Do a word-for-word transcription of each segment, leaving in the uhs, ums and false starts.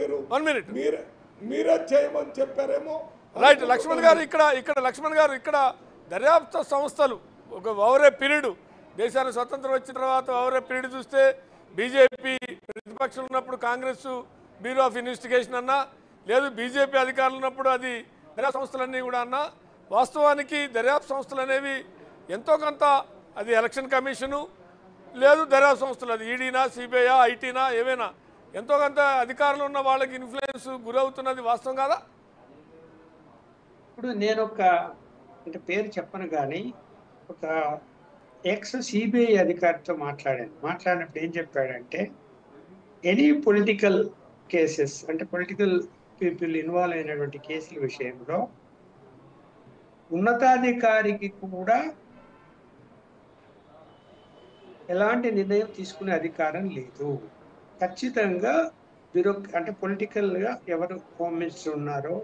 మీరు one minute మీరే మీరే చేయమని చెప్పారేమో. రైట్ లక్ష్మణ్ గారు ఇక్కడ ఇక్కడ లక్ష్మణ్ గారు ఇక్కడ దర్యాప్తు సంస్థలు ఒక ఓవరే పీరియడ్ దేశానికి స్వతంత్రం వచ్చిన తర్వాత ఓవరే పీరియడ్ చూస్తే బీజేపీ ప్రతిపక్షంలో ఉన్నప్పుడు కాంగ్రెస్ బ్యూరో ఆఫ్ ఇన్వెస్టిగేషన్ అన్నా లేదు బీజేపీ అధికారులు ఉన్నప్పుడు అది దర్యాప్తు సంస్థలన్నీ కూడా అన్నా వాస్తవానికి దర్యాప్తు సంస్థలు అనేవి ఎంతో కొంత అది ఎలక్షన్ కమిషను లేదు దర్యాప్తు సంస్థలు అది ఈడీనా సిబిఐ ఐటీనా ఏమైనా ఎంతో కొంత అధికారులు ఉన్న వాళ్ళకి ఇన్ఫ్లుయెన్స్ గురవుతున్నది వాస్తవం కాదా? ఇప్పుడు నేను ఒక అంటే పేరు చెప్పను కానీ ఒక ఎక్స్ సిబిఐ అధికారితో మాట్లాడాను. మాట్లాడినప్పుడు ఏం చెప్పాడంటే ఎనీ పొలిటికల్ కేసెస్ అంటే పొలిటికల్ పీపుల్ ఇన్వాల్వ్ అయినటువంటి కేసుల విషయంలో ఉన్నతాధికారికి కూడా ఎలాంటి నిర్ణయం తీసుకునే అధికారం లేదు. ఖచ్చితంగా బ్యూరో అంటే పొలిటికల్గా ఎవరు హోమ్ మినిస్టర్ ఉన్నారో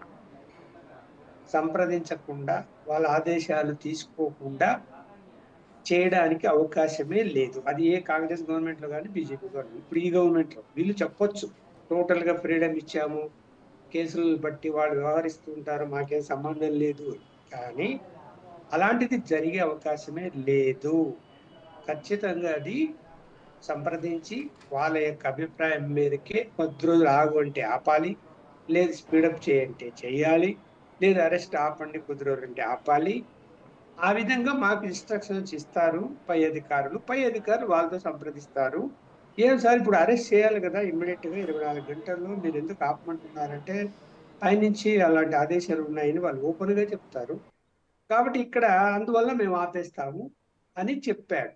సంప్రదించకుండా వాళ్ళ ఆదేశాలు తీసుకోకుండా చేయడానికి అవకాశమే లేదు. అది ఏ కాంగ్రెస్ గవర్నమెంట్లో కానీ బీజేపీ గవర్నమెంట్. ఇప్పుడు ఈ గవర్నమెంట్లో వీళ్ళు చెప్పొచ్చు టోటల్గా ఫ్రీడమ్ ఇచ్చాము, కేసులు బట్టి వాళ్ళు వ్యవహరిస్తూ ఉంటారు, మాకేం సంబంధం లేదు. కానీ అలాంటిది జరిగే అవకాశమే లేదు. ఖచ్చితంగా అది సంప్రదించి వాళ్ళ యొక్క అభిప్రాయం మేరకే కొద్ది రోజులు ఆగు అంటే ఆపాలి, లేదు స్పీడప్ చేయంటే చేయాలి, లేదు అరెస్ట్ ఆపండి కొద్ది రోజులు అంటే ఆపాలి. ఆ విధంగా మాకు ఇన్స్ట్రక్షన్స్ ఇస్తారు పై అధికారులు. పై అధికారులు వాళ్ళతో సంప్రదిస్తారు. ఏం సార్ ఇప్పుడు అరెస్ట్ చేయాలి కదా ఇమ్మీడియట్గా ఇరవై నాలుగు గంటల్లో, మీరు ఎందుకు ఆపమంటున్నారంటే పైనుంచి అలాంటి ఆదేశాలు ఉన్నాయని వాళ్ళు ఓపెన్గా చెప్తారు. కాబట్టి ఇక్కడ అందువల్ల మేము ఆపేస్తాము అని చెప్పాడు.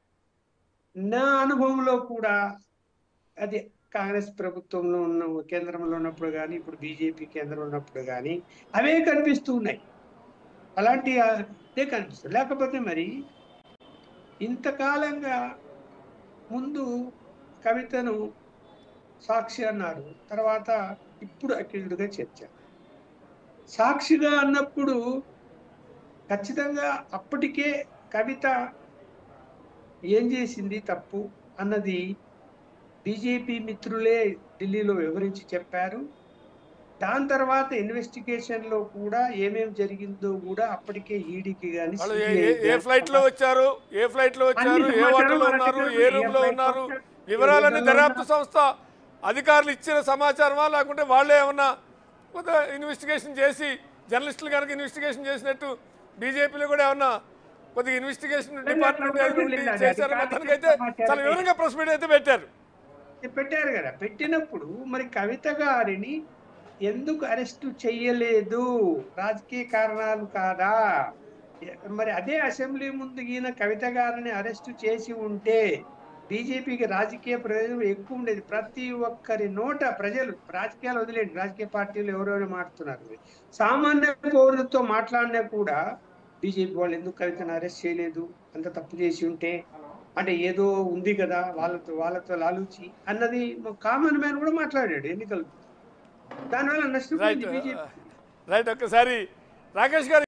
నా అనుభవంలో కూడా అది కాంగ్రెస్ ప్రభుత్వంలో ఉన్న కేంద్రంలో ఉన్నప్పుడు కానీ ఇప్పుడు బీజేపీ కేంద్రంలో ఉన్నప్పుడు కానీ అవే కనిపిస్తూ ఉన్నాయి. అలాంటి అదే కనిపిస్తుంది. లేకపోతే మరి ఇంతకాలంగా ముందు కవితను సాక్షి అన్నారు, తర్వాత ఇప్పుడు అక్యూజ్డ్గా చేర్చారు. సాక్షిగా అన్నప్పుడు ఖచ్చితంగా అప్పటికే కవిత ఏం చేసింది తప్పు అన్నది బీజేపీ మిత్రులే ఢిల్లీలో వివరించి చెప్పారు. దాని తర్వాత ఇన్వెస్టిగేషన్ లో కూడా ఏమేమి జరిగిందో కూడా అప్పటికే ఈడీకి కానీ ఏ ఫ్లైట్ లో వచ్చారు, ఏ ఫ్లైట్ లో వచ్చారు, ఏ హోటల్లో ఉన్నారు, ఏ రూమ్ లో ఉన్నారు, వివరాలన్నీ దర్యాప్తు సంస్థ అధికారులు ఇచ్చిన సమాచారమా లేకుంటే వాళ్ళే ఏమన్నా కొంత ఇన్వెస్టిగేషన్ చేసి జర్నలిస్టులు కనుక ఇన్వెస్టిగేషన్ చేసినట్టు బీజేపీలో కూడా ఏమన్నా కొద్దిగా ఇన్వెస్టిగేషన్ డిపార్ట్మెంట్ చేశారు? మొత్తానికి అయితే చాలా వివరంగా ప్రెస్ మీట్ అయితే పెట్టారు పెట్టారు కదా. పెట్టినప్పుడు మరి కవిత గారిని ఎందుకు అరెస్టు చెయ్యలేదు? రాజకీయ కారణాలు కాదా? మరి అదే అసెంబ్లీ ముందు ఈయన కవిత గారిని అరెస్టు చేసి ఉంటే బీజేపీకి రాజకీయ ప్రయోజనం ఎక్కువ ఉండేది. ప్రతి ఒక్కరి నోట ప్రజలు రాజకీయాలు వదిలేండి, రాజకీయ పార్టీలు ఎవరెవరు మాట్లాడుతున్నారు, సామాన్య పౌరులతో మాట్లాడినా కూడా బీజేపీ వాళ్ళు ఎందుకు కవితను అరెస్ట్ చేయలేదు, అంత తప్పు చేసి ఉంటే అంటే ఏదో ఉంది కదా వాళ్ళతో వాళ్ళతో లాలూచి అన్నది కామన్ మ్యాన్ కూడా మాట్లాడాడు ఎన్నికలు. దానివల్ల నష్టపోయింది బీజేపీ. రైట్. ఒక్కసారి రాకేష్ గారు